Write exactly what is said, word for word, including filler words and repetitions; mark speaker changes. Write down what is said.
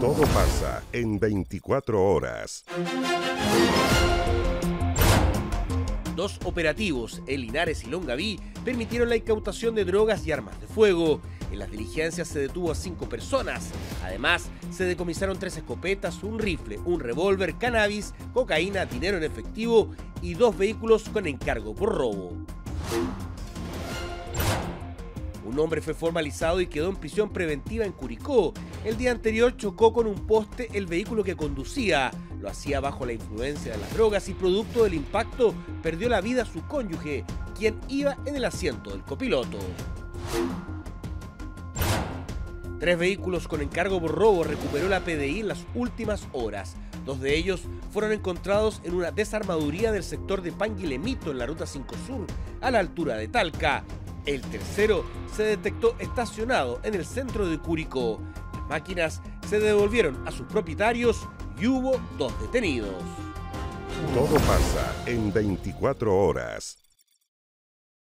Speaker 1: Todo pasa en veinticuatro horas.
Speaker 2: Dos operativos en Linares y Longaví permitieron la incautación de drogas y armas de fuego. En las diligencias se detuvo a cinco personas. Además, se decomisaron tres escopetas, un rifle, un revólver, cannabis, cocaína, dinero en efectivo y dos vehículos con encargo por robo. Un hombre fue formalizado y quedó en prisión preventiva en Curicó. El día anterior chocó con un poste el vehículo que conducía. Lo hacía bajo la influencia de las drogas y producto del impacto perdió la vida su cónyuge, quien iba en el asiento del copiloto. Tres vehículos con encargo por robo recuperó la P D I en las últimas horas. Dos de ellos fueron encontrados en una desarmaduría del sector de Panguilemito en la Ruta cinco Sur, a la altura de Talca. El tercero se detectó estacionado en el centro de Curicó. Las máquinas se devolvieron a sus propietarios y hubo dos detenidos.
Speaker 1: Todo pasa en veinticuatro horas.